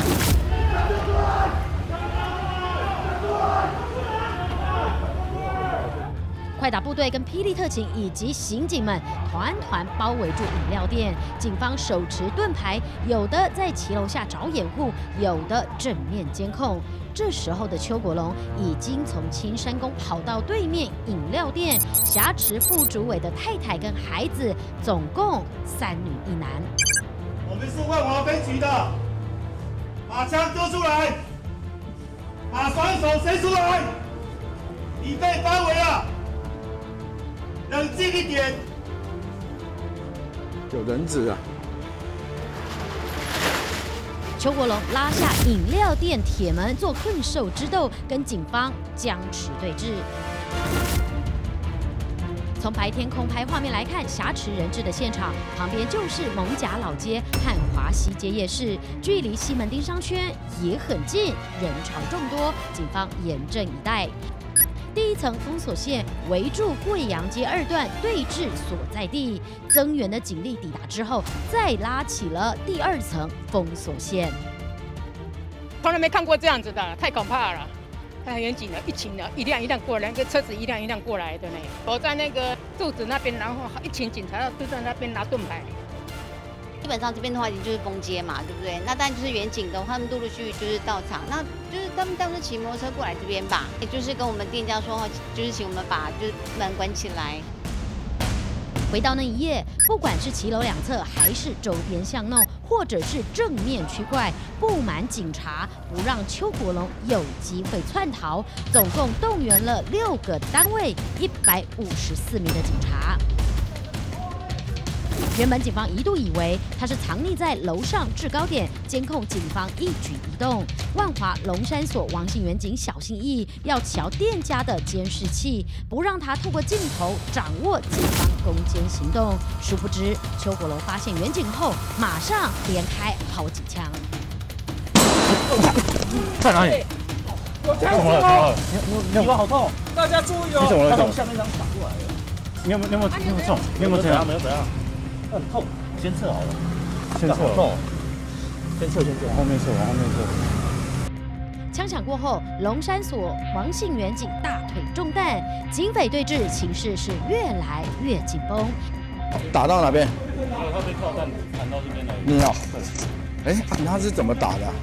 快打部队跟霹雳特勤以及刑警们团团包围住饮料店，警方手持盾牌，有的在骑楼下找掩护，有的正面监控。这时候的邱国龙已经从青山宫跑到对面饮料店，挟持副主委的太太跟孩子，总共3女1男。 我们是万华分局的，把枪丢出来，把双手伸出来，你被包围了。 冷静一点， 有人质啊！ 邱国龙拉下饮料店铁门做困兽之斗，跟警方僵持对峙。从白天空拍画面来看，挟持人质的现场旁边就是艋舺老街和华西街夜市，距离西门町商圈也很近，人潮众多，警方严阵以待。 第一层封锁线围住贵阳街2段对峙所在地，增援的警力抵达之后，再拉起了第2层封锁线。 从来没看过这样子的，太可怕了！太严谨了，一群的，一辆一辆过来，那个车子一辆一辆过来的呢。躲在那个柱子那边，然后一群警察就在那边拿盾牌。 基本上这边的话，已经就是封街嘛，对不对？那当然就是远景的话，他们陆陆续续就是到场，那就是他们当时骑摩托车过来这边吧，也就是跟我们店家说，就是请我们把就是门关起来。 回到那一夜，不管是骑楼两侧，还是周边巷弄，或者是正面区块，布满警察，不让邱国龙有机会窜逃。总共动员了6个单位，154名的警察。 原本警方一度以为他是藏匿在楼上制高点，监控警方一举一动。万华龙山所王姓员警小心翼翼，要瞧店家的监视器，不让他透过镜头掌握警方攻坚行动。殊不知，邱国龙发现员警后，马上连开好几枪。 在哪里？ 有枪哦！ 你好痛！ 大家注意哦！ 你怎么了？ 他从下面这样打过来的。 你有没有中？你有没有怎样？ 没有怎样。 很痛，先撤好了， 先撤， 先撤， 往后面撤。 枪响过后，龙山所王姓员警大腿中弹，警匪对峙情势是越来越紧绷。 打到哪边？ 他被炮弹弹到这边来。 你好，哎，他是怎么打的？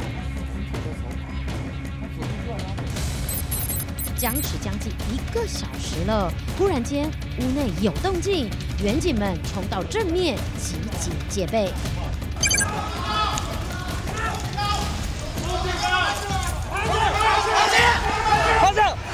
僵持将近1个小时了，突然间屋内有动静，员警们冲到正面集结戒备。 方向！